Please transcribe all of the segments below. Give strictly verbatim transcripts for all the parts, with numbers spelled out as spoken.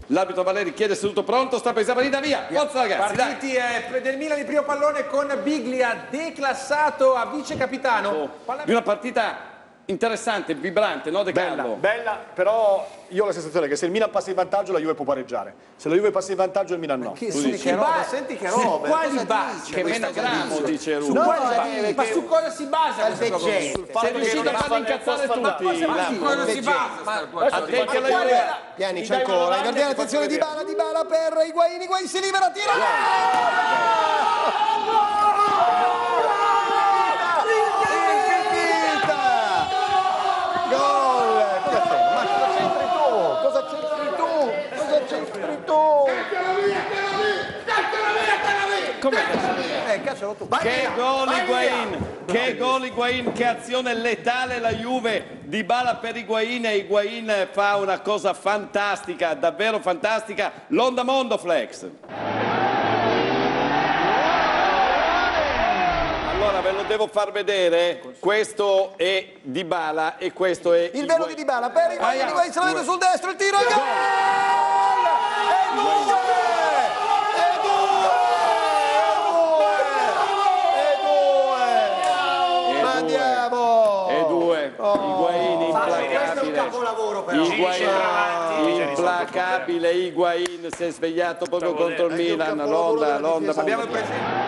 L'arbitro Valeri chiede seduto pronto, sta per Sabarina, via. Forza ragazzi, Partiti eh, del Milan il primo pallone con Biglia declassato a vice capitano. Oh, di una partita interessante, vibrante, no De Carlo? Bella, bella, però io ho la sensazione che se il Milan passa in vantaggio la Juve può pareggiare. Se la Juve passa in vantaggio il Milan no. Che, senti, che roba, senti che roba, quali basi? Che menagramo, dice su Russo. quali basi? Ma su cosa si basa questa cosa? Sei riuscito a farli incazzare tutti. Ma su cosa si basa? Attenti alla Juve. Pianic ancora, guardiamo attenzione di Dybala, Dybala per Higuain, Higuain si libera, tira! Eh, caccialo tu. Che gol Higuain, che gol Higuain, che azione letale la Juve. Dybala per Higuain e Higuain fa una cosa fantastica, davvero fantastica. L'onda mondo Flex. Allora ve lo devo far vedere, questo è Dybala e questo è Il vero di Dybala per Higuain, Higuain se la vede sul destro, il tiro, il gol! E due! Andiamo! E due, Higuain implacabile, Higuain implacabile, Higuain si è svegliato proprio contro il Milan, l'onda, l'onda. Abbiamo il presidente.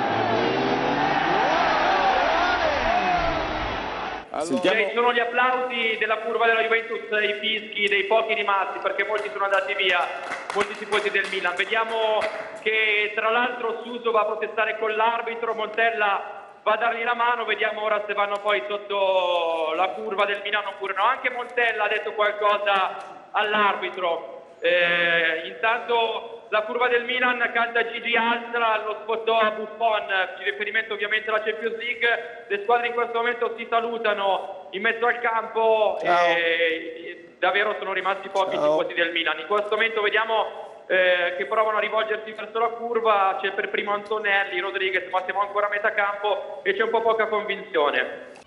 Sentiamo. Ci sono gli applausi della curva della Juventus, i fischi dei pochi rimasti perché molti sono andati via, molti tifosi del Milan. Vediamo che tra l'altro Suso va a protestare con l'arbitro, Montella va a dargli la mano, vediamo ora se vanno poi sotto la curva del Milano oppure no. Anche Montella ha detto qualcosa all'arbitro. Eh, intanto la curva del Milan canta Gigi Altra, lo sfottò a Buffon, in riferimento ovviamente alla Champions League. Le squadre in questo momento si salutano in mezzo al campo e davvero sono rimasti pochi tifosi del Milan. In questo momento vediamo Eh, che provano a rivolgersi verso la curva, c'è per primo Antonelli, Rodriguez, ma siamo ancora a metà campo e c'è un po' poca convinzione.